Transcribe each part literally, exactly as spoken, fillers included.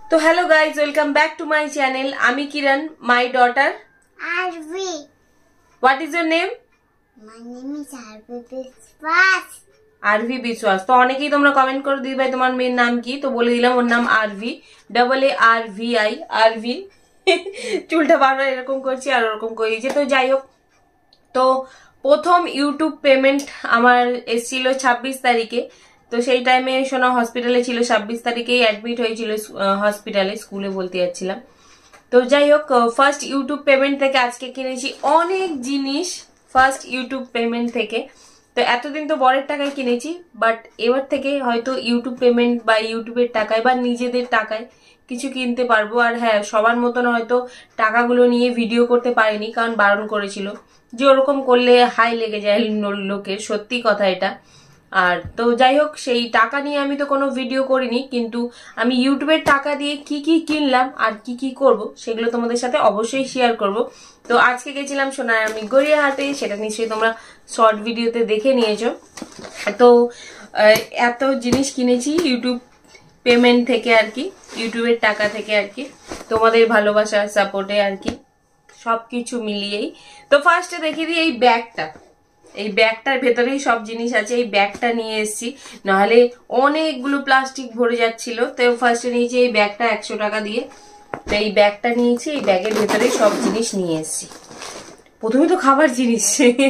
तो hello guys, welcome back to my channel. आमी Kiran, my daughter Arvi. What is your name? My name is Arvi Biswas. Arvi Biswas. তো অনেকেই তোমরা comment করে দিই ভাই তোমার মেয়ের নাম কি, তো বলে দিলাম ওর নাম Arvi, double A R V I, Arvi. চুলটা বারবার এরকম করছি আর ওরকম করে দিয়েছে। তো যাই হোক, তো প্রথম ইউটিউব পেমেন্ট আমার এসেছিল ছাব্বিশ তারিখে। তো সেই টাইমে সোনা হসপিটালে ছিল, ছাব্বিশ তারিখেই অ্যাডমিট হয়েছিল হসপিটালে, স্কুলে বলতে যাচ্ছিলাম। তো যাই হোক, ফার্স্ট ইউটিউব পেমেন্ট থেকে আজকে কিনেছি অনেক জিনিস, ফার্স্ট ইউটিউব পেমেন্ট থেকে। তো এতদিন তো বরের টাকায় কিনেছি, বাট এবার থেকে হয়তো ইউটিউব পেমেন্ট বা ইউটিউবের টাকায় বা নিজেদের টাকায় কিছু কিনতে পারবো। আর হ্যাঁ, সবার মতন হয়তো টাকাগুলো নিয়ে ভিডিও করতে পারিনি, কারণ বারণ করেছিল যে ওরকম করলে হাই লেগে যায় লোকের, সত্যি কথা এটা। আর তো যাই হোক, সেই টাকা নিয়ে আমি তো কোনো ভিডিও করিনি, কিন্তু আমি ইউটিউবের টাকা দিয়ে কি কি কিনলাম আর কি কি করব সেগুলো তোমাদের সাথে অবশ্যই শেয়ার করব। তো আজকে গেছিলাম সোনার আমি গড়িয়াহাটে, সেটা নিশ্চয়ই তোমরা শর্ট ভিডিওতে দেখে নিয়েছো। তো এত জিনিস কিনেছি ইউটিউব পেমেন্ট থেকে আর কি, ইউটিউবের টাকা থেকে আর কি, তোমাদের ভালোবাসা সাপোর্টে আর কি, সবকিছু মিলিয়েই। তো ফার্স্টে দেখিয়ে দিই এই ব্যাগটা। এই ব্যাগটার ভেতরেই সব জিনিস আছে। এই ব্যাগটা নিয়ে এসেছি, নাহলে অনেকগুলো প্লাস্টিক ভরে যাচ্ছিল। তো ফার্স্টে নিয়েছি এই ব্যাগটা একশো টাকা দিয়ে। তো এই ব্যাগটা নিয়েছি, এই ব্যাগের ভেতরেই সব জিনিস নিয়ে এসেছি। প্রথমে তো খাবার জিনিস।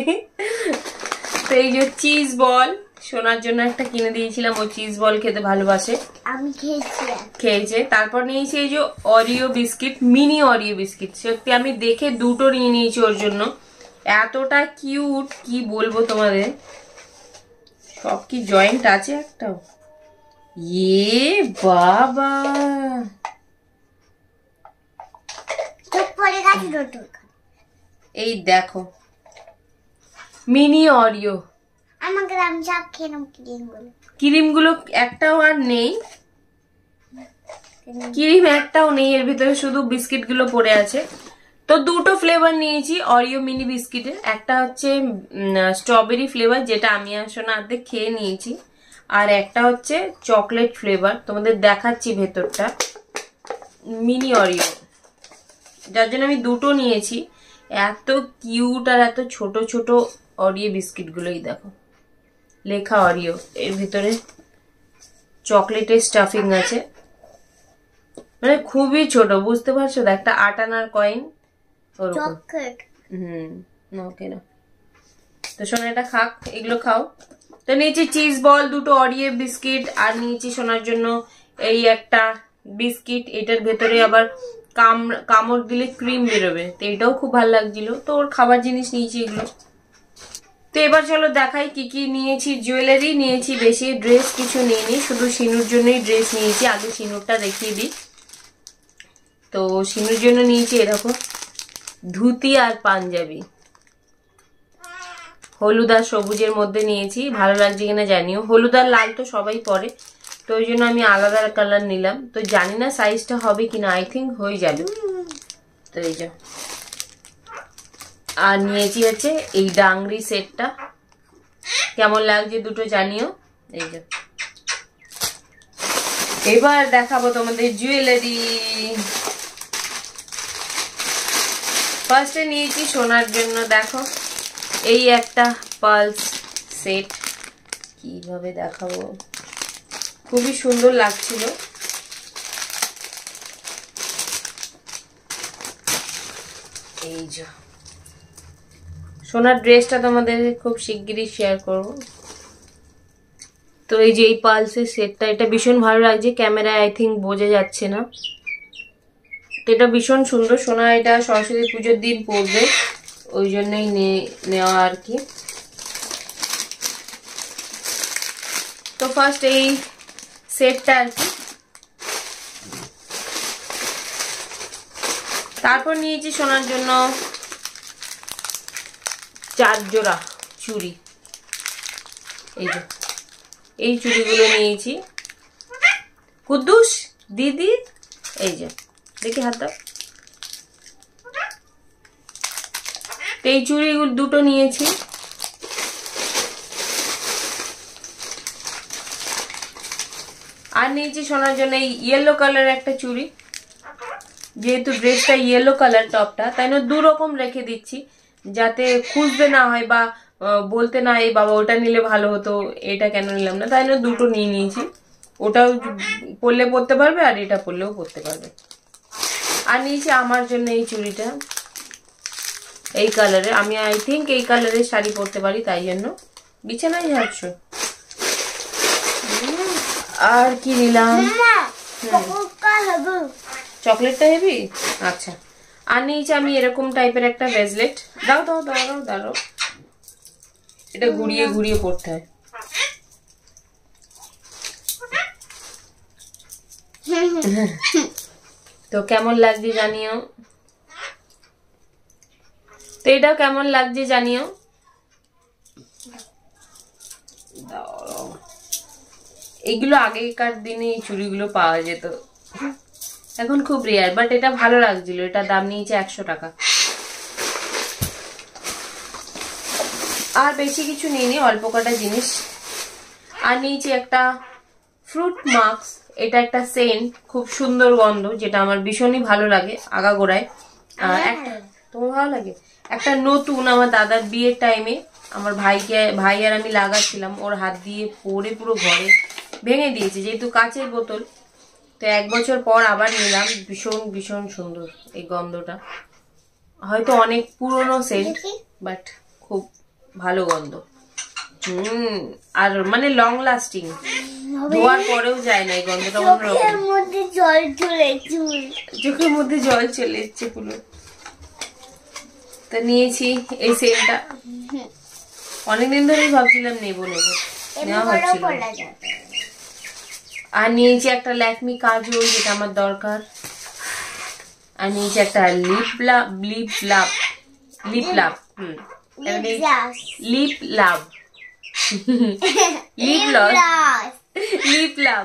তো এই যে চিজ বল, সোনার জন্য একটা কিনে দিয়েছিলাম, ও চিজ বল খেতে ভালোবাসে, আমি খেয়েছি, খেয়েছে। তারপর নিয়েছি এই যে Oreo biscuit, mini Oreo biscuit. সত্যি আমি দেখে দুটো নিয়ে নিয়েছি ওর জন্য, এতটা কিউট কি বলবো তোমাদের। সব কি জয়েন্ট আছে একটাও? ইয়ে বাবা, এই দেখো মিনি অরিও। আমাকে আমি সব খেলাম ক্রিমগুলো, ক্রিমগুলো একটাও আর নেই, ক্রিম একটাও নেই, এর ভিতরে শুধু বিস্কিট গুলো পড়ে আছে। তো দুটো ফ্লেভার নিয়েছি অরিও মিনি বিস্কিটের, একটা হচ্ছে স্ট্রবেরি ফ্লেভার, যেটা আমি আসলে অর্ধেক খেয়ে নিয়েছি, আর একটা হচ্ছে চকলেট ফ্লেভার। তোমাদের দেখাচ্ছি ভেতরটা, মিনি অরিও, যার জন্য আমি দুটো নিয়েছি। এত কিউট আর এত ছোট ছোট অরিও বিস্কিট গুলোই দেখো, লেখা অরিও, এর ভিতরে চকলেটের স্টাফিং আছে, মানে খুবই ছোট, বুঝতে পারছো? একটা আট আনার কয়েন ওরকম। হুম, ওকে না। তো সোনা এটা খাক, এগুলো খাও। তো নিয়েছি চিজ বল, দুটো অরিও বিস্কিট, আর নিয়েছি সোনার জন্য এই একটা বিস্কিট। এটার ভেতরে আবার কাম কামড় দিলে ক্রিম বেরোবে, তো এটাও খুব ভালো লাগছিল। তো ওর খাবার জিনিস নিয়েছি এগুলো। তো এবার চলো দেখাই কি কি নিয়েছি। জুয়েলারি নিয়েছি বেশি, ড্রেস কিছু নিইনি, শুধু শিনুর জন্যই ড্রেস নিয়েছি। আগে শিনুরটা দেখিয়ে দিই। তো শিনুর জন্য নিয়েছি এরকম ধুতি আর পাঞ্জাবি, হলুদ আর সবুজের মধ্যে নিয়েছি। ভালো লাগছে কিনা জানিও, হলুদ আর লাল তো সবাই পরে, তো ওই জন্য আমি আলাদা কালার নিলাম। তো জানি না সাইজটা হবে কিনা, আই থিঙ্ক হয়ে যাবে। তো এই যে, আর নিয়েছি হচ্ছে এই ডাংরি সেটটা, কেমন লাগছে দুটো জানিও। এই যে, এবার দেখাবো তোমাদের জুয়েলারি। ফার্স্টে নিয়েছি সোনার জন্য, দেখো এই একটা পালস সেট, কিভাবে দেখাবো, খুবই সুন্দর লাগছিল। এই যে সোনার ড্রেসটা তোমাদের খুব শিগগিরই শেয়ার করব। তো এই যে এই পালসের সেটটা, এটা ভীষণ ভালো লাগছে, ক্যামেরায় আই থিঙ্ক বোঝা যাচ্ছে না। এটা ভীষণ সুন্দর। সোনা এটা সরস্বতী পুজোর দিন পরবে, ওই জন্যই নেওয়া আর কি। তো ফার্স্ট এই সেটটা আর কি, তারপর নিয়েছি সোনার জন্য চার জোড়া চুড়ি। এই যে এই চুড়িগুলো নিয়েছি। কুদ্দুস দিদি, এই যে দেখি হাত দাও। এই চুড়িগুলো দুটো নিয়েছি। আর আর নিয়েছি সোনার জন্য এই ইয়েলো কালারের একটা চুড়ি, যেহেতু ড্রেসটা ইয়েলো কালার টপটা, তাই না দু রকম রেখে দিচ্ছি যাতে খুঁজতে না হয় বা বলতে না এই বাবা ওটা নিলে ভালো হতো এটা কেন নিলাম না, তাই না দুটো নিয়ে নিয়েছি। ওটাও পরলে পরতে পারবে আর এটা পরলেও পরতে পারবে। আর নিয়েছি আমার জন্য এই চুড়িটা এই কালারে, আমি আই থিঙ্ক এই কালারের শাড়ি পরতে পারি, তাই জন্য বিছানায় যাচ্ছ। আর কি নিলাম, চকলেটটা হেভি। আচ্ছা, আর নিয়েছি আমি এরকম টাইপের একটা ব্রেসলেট। দাও দাও দাও দাও দাও, এটা ঘুরিয়ে ঘুরিয়ে পড়তে হয়। তো কেমন লাগছে জানিও, তো এটাও কেমন লাগছে জানিও। এইগুলো আগেকার দিনে এই চুড়িগুলো পাওয়া যেত, এখন খুব রেয়ার, বাট এটা ভালো লাগছিল। এটা দাম নিয়েছে একশো টাকা। আর বেশি কিছু নিইনি, অল্প কটা জিনিস। আর নিয়েছি একটা ফ্রুট মাস্ক, এটা একটা সেন্ট, খুব সুন্দর গন্ধ, যেটা আমার ভীষণই ভালো লাগে আগাগোড়ায়। একটা তোমার ভালো লাগে, একটা নতুন আমার দাদার বিয়ের টাইমে আমার ভাইকে ভাই আর আমি লাগাচ্ছিলাম, ওর হাত দিয়ে পরে পুরো ঘরে ভেঙে দিয়েছে, যেহেতু কাচের বোতল। তো এক বছর পর আবার নিলাম, ভীষণ ভীষণ সুন্দর এই গন্ধটা। হয়তো অনেক পুরনো সেন্ট, বাট খুব ভালো গন্ধ। হুম, আর মানে লং লাস্টিং, ধোয়ার পরেও যায় না এই গন্ধটা, অন্যরকম। চোখের মধ্যে জল চলে চোখের মধ্যে জল চলে এসছে পুরো। তা নিয়েছি এই সেন্টটা, অনেকদিন ধরেই ভাবছিলাম নেবো নেবো, নেওয়া হচ্ছিল। আর নিয়েছি একটা ল্যাকমি কাজল, যেটা আমার দরকার। আর নিয়েছি একটা lip love lip love lip love hmm lip love lip loss lip love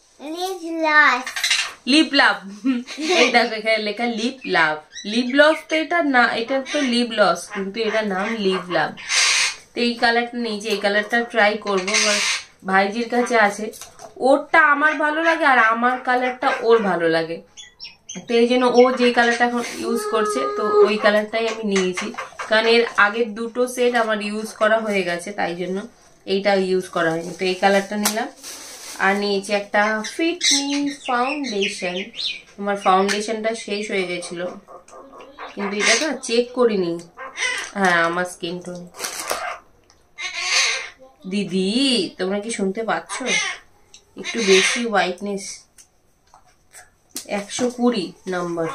lip love এই দেখো এখানে লেখা লিপ লাভ। লিপ লস তো এটা না, এটা তো লিপ লস, কিন্তু এটা নাম লিপ লাভ। তো এই কালারটা নিয়েছি, এই কালারটা ট্রাই করবো, ভাইজির কাছে আছে। ওরটা আমার ভালো লাগে আর আমার কালারটা ওর ভালো লাগে, তো এই জন্য ও যে কালারটা এখন ইউজ করছে, তো ওই কালারটাই আমি নিয়েছি। কারণ এর আগের দুটো সেট আমার ইউজ করা হয়ে গেছে, তাই জন্য এইটা ইউজ করা হয়নি, তো এই কালারটা নিলাম। আর নিয়েছি একটা ফিট মি ফাউন্ডেশন, আমার ফাউন্ডেশনটা শেষ হয়ে গেছিল, কিন্তু এটা না চেক করিনি। হ্যাঁ, আমার স্কিন টোন। দিদি তোমরা কি শুনতে পাচ্ছ, একটু বেশি হোয়াইটনেস, একশো কুড়ি নাম্বার।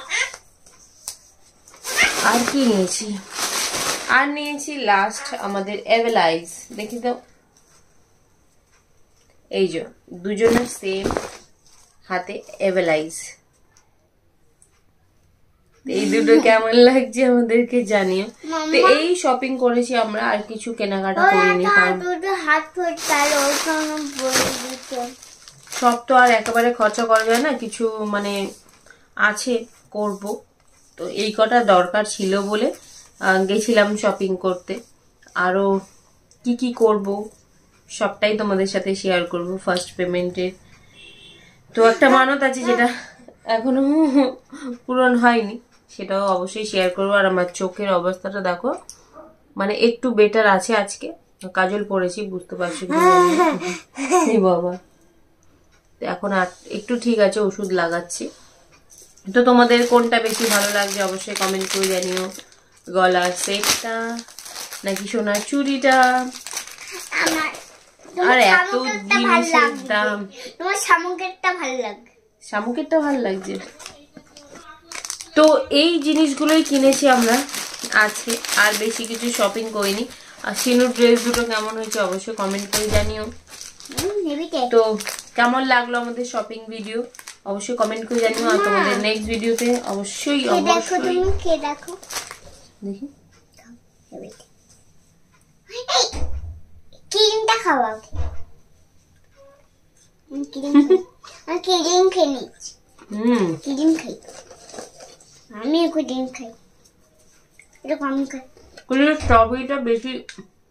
আর কি নিয়েছি, আর নিয়েছি লাস্ট আমাদের এভেলাইজ, দেখি তো, এই যে দুজনের সেম হাতে এভেলাইজ। এই দুটো কেমন লাগছে আমাদেরকে জানিও। তো এই শপিং করেছি আমরা, আর কিছু কেনাকাটা করিনি, কারণ সব তো আর একেবারে খরচা করা যায় না, কিছু মানে আছে করব। তো এই কটা দরকার ছিল বলে গেছিলাম শপিং করতে। আরো কি কি করব সবটাই তোমাদের সাথে শেয়ার করব ফার্স্ট পেমেন্টের। তো একটা মানত আছে যেটা এখনো পূরণ হয়নি, সেটাও অবশ্যই শেয়ার করবো। আর আমার চোখের অবস্থাটা দেখো, মানে একটু বেটার আছে আজকে, কাজল পরেছি, বুঝতে পারছি বাবা, এখন আর একটু ঠিক আছে, ওষুধ লাগাচ্ছি। তো তোমাদের কোনটা বেশি ভালো লাগছে অবশ্যই কমেন্ট করে জানিও, গলার সেটটা নাকি সোনার চুড়িটা। আর এত জিনিসের দাম, তোমার শামুকেরটা ভালো লাগে, শামুকেরটা ভালো লাগছে। তো এই জিনিসগুলোই কিনেছি আমরা আজকে, আর বেশি কিছু শপিং করিনি। আর সিনুর ড্রেস দুটো কেমন হয়েছে অবশ্যই কমেন্ট করে জানিও। তো কেমন লাগলো আমাদের শপিং ভিডিও অবশ্যই কমেন্ট করে জানিও। আর তোমাদের নেক্সট ভিডিওতে অবশ্যই অবশ্যই দেখো, দেখি ক্রিমটা খাওয়া, ক্রিম ক্রিম খেয়ে নিচ্ছি। হুম, ক্রিম খাই, আমি ক্রিম খাই, এটা কম খাই। কুলের স্ট্রবেরিটা বেশি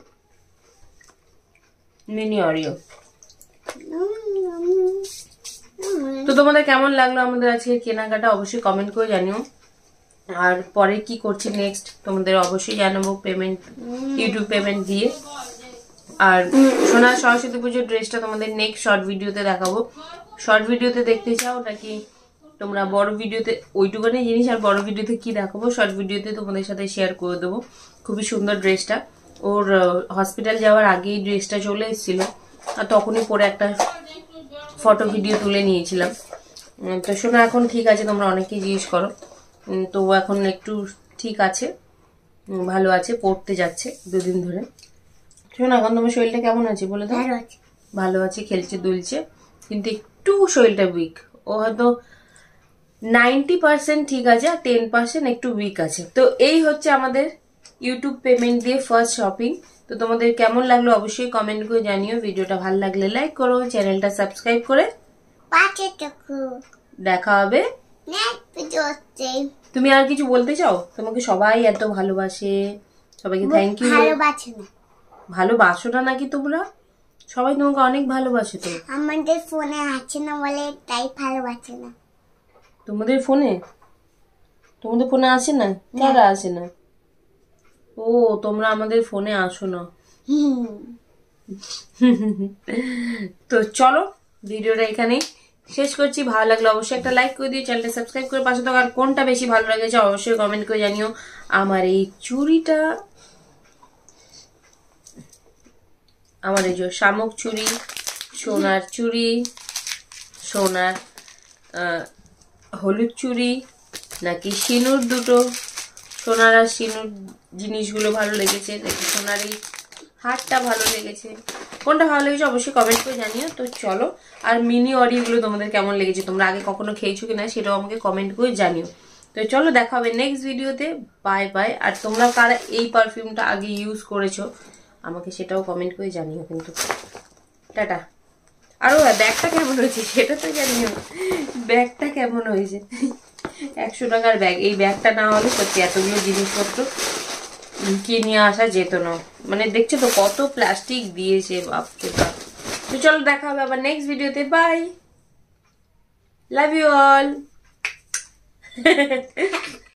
মিনি অরিও। তো তোমাদের কেমন লাগলো আমাদের আজকে কেনাকাটা অবশ্যই কমেন্ট করে জানিও। আর পরে কি করছি নেক্সট তোমাদের অবশ্যই জানাবো পেমেন্ট, ইউটিউব পেমেন্ট দিয়ে। আর সোনার সরস্বতী পুজোর ড্রেসটা তোমাদের নেক্সট শর্ট ভিডিওতে দেখাবো। শর্ট ভিডিওতে দেখতে চাও নাকি তোমরা বড় ভিডিওতে ওইটুকুনি জিনিস আর বড় ভিডিওতে কি দেখাবো, শর্ট ভিডিওতে তোমাদের সাথে শেয়ার করে দেবো। খুবই সুন্দর ড্রেসটা, ওর হসপিটাল যাওয়ার আগেই ড্রেসটা চলে এসেছিল আর তখনই পরে একটা ফটো ভিডিও তুলে নিয়েছিলাম। তো শোনা এখন ঠিক আছে, তোমরা অনেকেই জিজ্ঞেস করো, তো এখন একটু ঠিক আছে, ভালো আছে, পড়তে যাচ্ছে দুদিন ধরে। শোনা এখন তোমার শরীরটা কেমন আছে বলে দাও? ভালো আছে, খেলছে দুলছে, কিন্তু একটু শরীরটা উইক। ও হয়তো নাইনটি পার্সেন্ট ঠিক আছে আর টেন পার্সেন্ট একটু উইক আছে। তো এই হচ্ছে আমাদের ইউটিউব পেমেন্ট দিয়ে ফার্স্ট শপিং। তো তোমাদের কেমন লাগলো অবশ্যই কমেন্ট করে জানিও। ভিডিওটা ভালো লাগলে লাইক করো, চ্যানেলটা সাবস্ক্রাইব করে পাশে থাকো। দেখা হবে নেক্সট ভিডিওতে। তুমি আর কিছু বলতে চাও? তোমাকে সবাই এত ভালোবাসে, সবাইকে থ্যাংক ইউ। ভালোবাসে না, ভালোবাসো না নাকি তোমরা? সবাই তোমাকে অনেক ভালোবাসে। তো আমাদের ফোনে আছে না বলে তাই ভালোবাসে না। তোমাদের ফোনে তোমাদের ফোনে আসে না? কারা আসে না? ও তোমরা আমাদের ফোনে আসো না। তো চলো ভিডিওটা এখানেই শেষ করছি। ভালো লাগলে অবশ্যই একটা লাইক করে দিও, চ্যানেলটা সাবস্ক্রাইব করে পাশে থাকো। আর কোনটা বেশি ভালো লেগেছে অবশ্যই কমেন্ট করে জানিও। আমার এই চুড়িটা, আমার এই যে শামুক চুড়ি, সোনার চুড়ি, সোনার হলুদ চুড়ি নাকি সিঁদুর, দুটো সোনার আর সিঁদুর জিনিসগুলো ভালো লেগেছে, দেখি সোনার এই হারটা ভালো লেগেছে, কোনটা ভালো লেগেছে অবশ্যই কমেন্ট করে জানিও। তো চলো, আর মিনি অডিওগুলো তোমাদের কেমন লেগেছে, তোমরা আগে কখনো খেয়েছো কিনা সেটাও আমাকে কমেন্ট করে জানিও। তো চলো দেখা হবে নেক্সট ভিডিওতে। Bye bye. আর তোমরা কারা এই পারফিউমটা আগে ইউজ করেছো আমাকে সেটাও কমেন্ট করে জানিও কিন্তু। টাটা। আরো ব্যাগটা কেমন হয়েছে সেটা তো জানিও, ব্যাগটা কেমন হয়েছে। একশো টাকার ব্যাগ, এই ব্যাগটা না হলে সত্যি এতগুলো জিনিসপত্র কি নিয়ে আসা যেত না। মানে দেখছো তো কত প্লাস্টিক দিয়েছে, বাপরে বাপ। তো চলো দেখা হবে আবার নেক্সট ভিডিওতে। Bye, love you all.